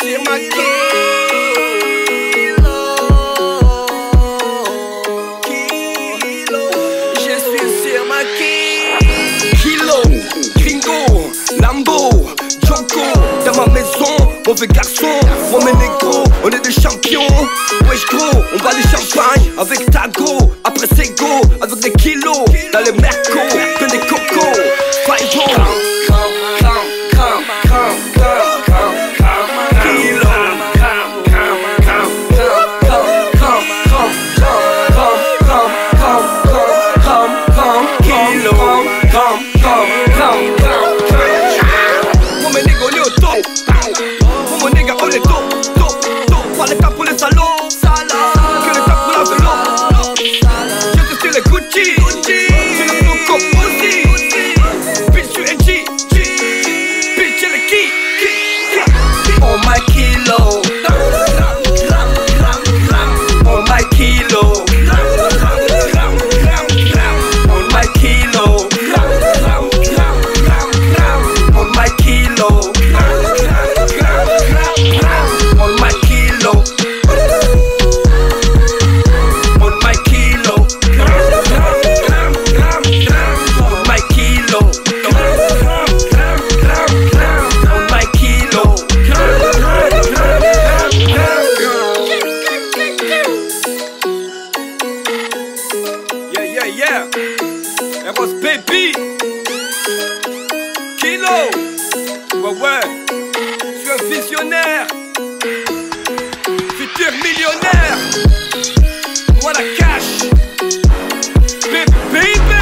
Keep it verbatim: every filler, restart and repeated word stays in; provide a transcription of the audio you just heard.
sur ma kilo. Kilo. Je suis sur ma kilo. Kilo, Gringo, Lambo, Joko. Dans ma maison, mauvais garçon, moi mes négros, on est des champions. Wesh gros, on va les champagne avec Tago. Après c'est go, avec des kilos. Dans les mercos, que des cocos. Fight home. Moi mes négros on est au top. Moi mon négro on est top, top, top. Pas le cas pour les salauds, que le cas pour la vélo. Je suis sur les Gucci, c'est le flow comme Uzi. Bitch tu es G, bitch c'est le qui. On my kilo, on my kilo, on my kilo. On my kilo, on my kilo, on my kilo, on my kilo, on my kilo. Yeah, yeah, yeah. Eros baby. Kilo. Ouais ouais, je suis un visionnaire, futur millionnaire. Moi la cash, baby, baby.